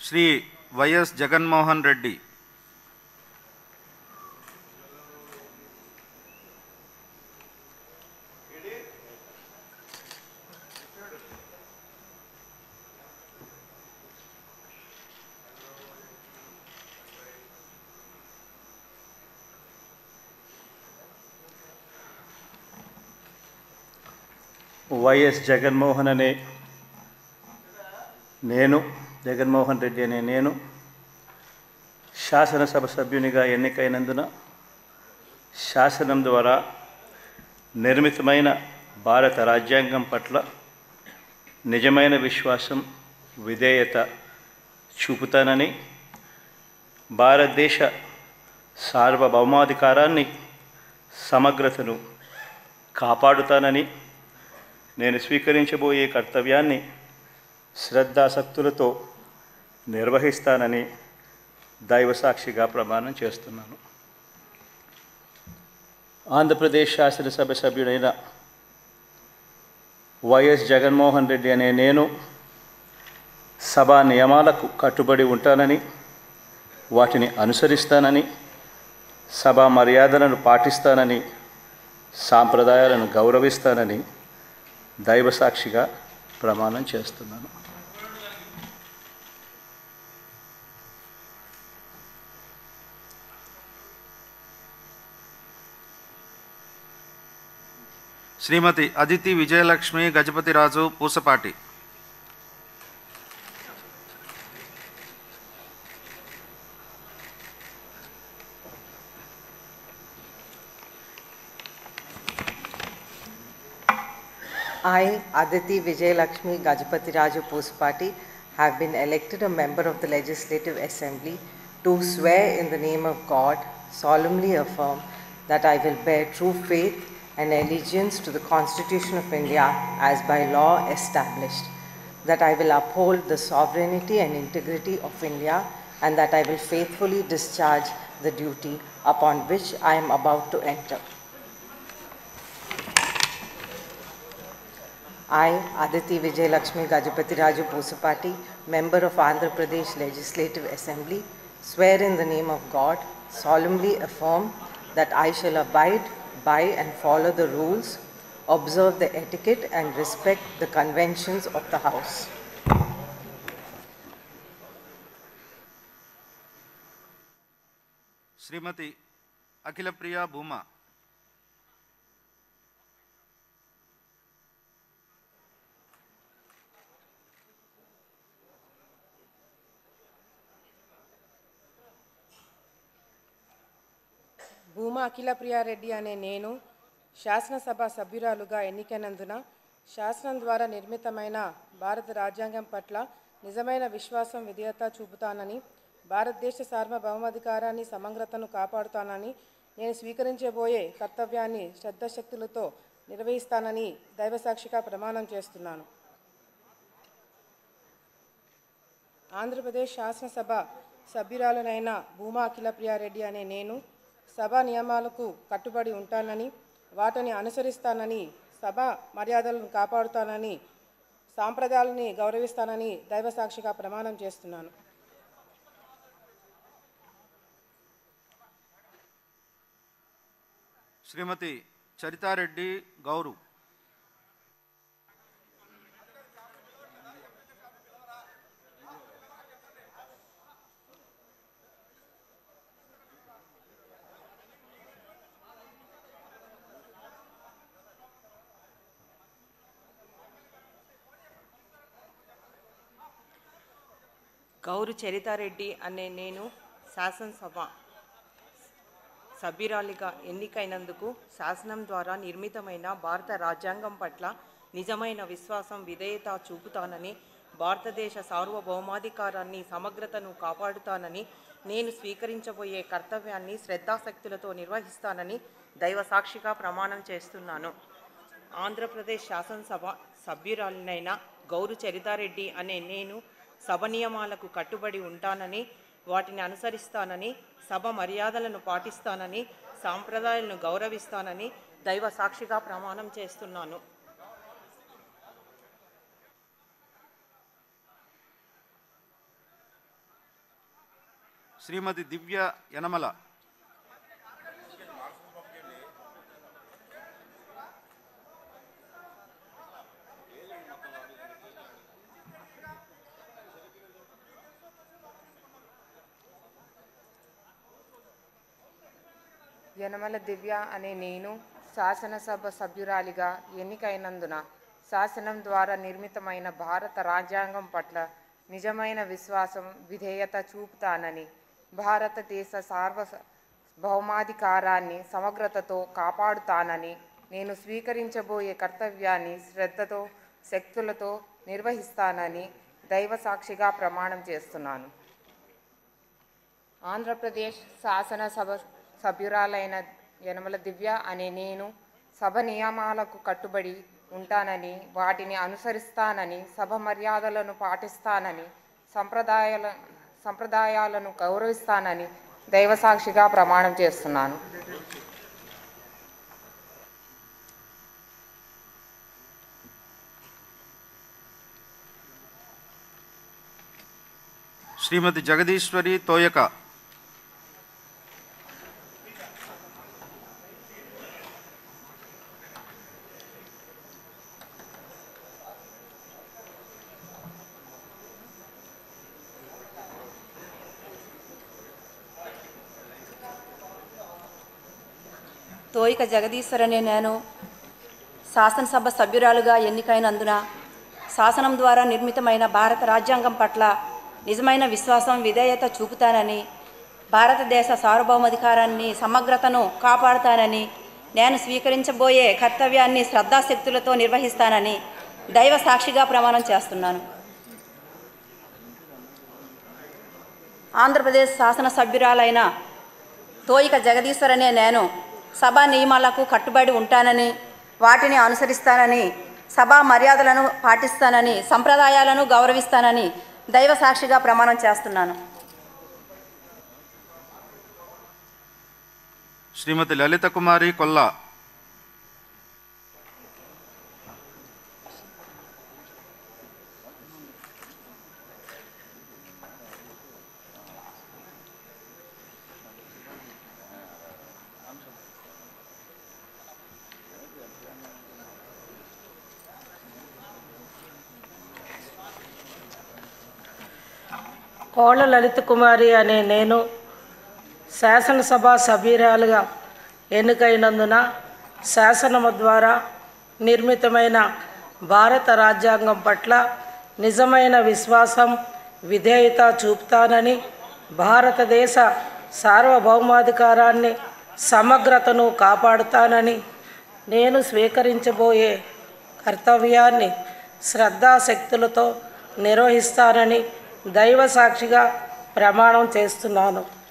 Shri Y S Jaganmohan Reddy Y S Jaganmohan అనే నేను జగన్మోహన్ రెడ్డి అనే నేను శాసనసభ సభ్యునిగా ఎన్నికైనందున శాసనం ద్వారా నిర్మితమైన భారత రాజ్యాంగం పట్ల నిజమైన విశ్వాసం విధేయత చూపుతానని భారతదేశ సార్వభౌమాధికారాన్ని సమగ్రతను కాపాడుతానని నేను స్వీకరించబోయే కర్తవ్యాన్ని శ్రద్ధాసక్తులతో నిర్వహిస్తానని దైవసాక్షిగా ప్రమాణం చేస్తున్నాను. ఆంధ్రప్రదేశ్ శాసనసభ సభ్యుడైన వైఎస్ జగన్మోహన్ రెడ్డి అనే నేను సభా నియమాలకు కట్టుబడి ఉంటానని, వాటిని అనుసరిస్తానని, సభా మర్యాదలను పాటిస్తానని, సాంప్రదాయాలను గౌరవిస్తానని దైవసాక్షిగా ప్రమాణం చేస్తున్నాను. శ్రీమతి Aditi Vijayalakshmi Gajapathiraju Pusapati. I, Aditi Vijayalakshmi Gajapati Pusapati, have been elected a member of the Legislative Assembly to swear in the name of God, solemnly affirm that I will bear true faith and allegiance to the Constitution of India as by law established, that I will uphold the sovereignty and integrity of India, and that I will faithfully discharge the duty upon which I am about to enter. I, Aditi Vijayalakshmi Gajapati Raju Pusapati, member of Andhra Pradesh Legislative Assembly, swear in the name of God, solemnly affirm that I shall abide by and follow the rules, observe the etiquette and respect the conventions of the House. Srimati Akhilapriya Bhuma. Bhuma Akhilapriyareddy అనే నేను శాసనసభ సభ్యురాలుగా ఎన్నికైనందున శాసనం ద్వారా నిర్మితమైన భారత రాజ్యాంగం పట్ల నిజమైన విశ్వాసం విధేయత చూపుతానని, భారతదేశ సార్వభౌమాధికారాన్ని సమగ్రతను కాపాడుతానని, నేను స్వీకరించబోయే కర్తవ్యాన్ని శ్రద్ధశక్తులతో నిర్వహిస్తానని దైవసాక్షిగా ప్రమాణం చేస్తున్నాను. ఆంధ్రప్రదేశ్ శాసనసభ సభ్యురాలునైన భూమా అఖిలప్రియారెడ్డి అనే నేను సభా నియమాలకు కట్టుబడి ఉంటానని, వాటిని అనుసరిస్తానని, సభా మర్యాదలను కాపాడుతానని, సాంప్రదాయాలని గౌరవిస్తానని దైవసాక్షిగా ప్రమాణం చేస్తున్నాను. శ్రీమతి చరితారెడ్డి గౌరు. గౌరు చరితారెడ్డి అనే నేను శాసనసభ సభ్యురాలిగా ఎన్నికైనందుకు శాసనం ద్వారా నిర్మితమైన భారత రాజ్యాంగం పట్ల నిజమైన విశ్వాసం విధేయత చూపుతానని, భారతదేశ సార్వభౌమాధికారాన్ని సమగ్రతను కాపాడుతానని, నేను స్వీకరించబోయే కర్తవ్యాన్ని శ్రద్ధాశక్తులతో నిర్వహిస్తానని దైవసాక్షిగా ప్రమాణం చేస్తున్నాను. ఆంధ్రప్రదేశ్ శాసనసభ సభ్యురాలినైన గౌరు చరితారెడ్డి అనే నేను సభ నియమాలకు కట్టుబడి ఉంటానని, వాటిని అనుసరిస్తానని, సభ మర్యాదలను పాటిస్తానని, సాంప్రదాయాలను గౌరవిస్తానని దైవ సాక్షిగా ప్రమాణం చేస్తున్నాను. శ్రీమతి దివ్య యనమల, యనమల దివ్య అనే నేను శాసనసభ సభ్యురాలిగా ఎన్నికైనందున శాసనం ద్వారా నిర్మితమైన భారత రాజ్యాంగం పట్ల నిజమైన విశ్వాసం, విధేయత చూపుతానని, భారతదేశ సార్వభౌమాధికారాన్ని సమగ్రతతో కాపాడుతానని, నేను స్వీకరించబోయే కర్తవ్యాన్ని శ్రద్ధతో, శక్తులతో నిర్వహిస్తానని దైవ సాక్షిగా ప్రమాణం చేస్తున్నాను. ఆంధ్రప్రదేశ్ శాసనసభ సభ్యురాలైన యనమల దివ్య అనే నేను సభ నియమాలకు కట్టుబడి ఉంటానని, వాటిని అనుసరిస్తానని, సభ మర్యాదలను పాటిస్తానని, సంప్రదాయాలను గౌరవిస్తానని దైవసాక్షిగా ప్రమాణం చేస్తున్నాను. శ్రీమతి జగదీశ్వరి తోయక, తోయిక జగదీశ్వర్ అనే నేను శాసనసభ సభ్యురాలుగా ఎన్నికైనందున శాసనం ద్వారా నిర్మితమైన భారత రాజ్యాంగం పట్ల నిజమైన విశ్వాసం, విధేయత చూపుతానని, భారతదేశ సార్వభౌమాధికారాన్ని సమగ్రతను కాపాడుతానని, నేను స్వీకరించబోయే కర్తవ్యాన్ని శ్రద్ధాశక్తులతో నిర్వహిస్తానని దైవ సాక్షిగా ప్రమాణం చేస్తున్నాను. ఆంధ్రప్రదేశ్ శాసనసభ్యురాలైన తోయిక జగదీశ్వర్ అనే నేను సభా నియమాలకు కట్టుబడి ఉంటానని, వాటిని అనుసరిస్తానని, సభా మర్యాదలను పాటిస్తానని, సంప్రదాయాలను గౌరవిస్తానని దైవ సాక్షిగా ప్రమాణం చేస్తున్నాను. శ్రీమతి లలిత కుమారి కొల్లా, కోళ్ళ లలిత కుమారి అనే నేను శాసనసభ సభ్యురాలుగా ఎన్నికైనందున శాసనము ద్వారా నిర్మితమైన భారత రాజ్యాంగం పట్ల నిజమైన విశ్వాసం, విధేయత చూపుతానని, భారతదేశ సార్వభౌమాధికారాన్ని సమగ్రతను కాపాడుతానని, నేను స్వీకరించబోయే కర్తవ్యాన్ని శ్రద్ధాశక్తులతో నిర్వహిస్తానని దైవ సాక్షిగా ప్రమాణం చేస్తున్నాను.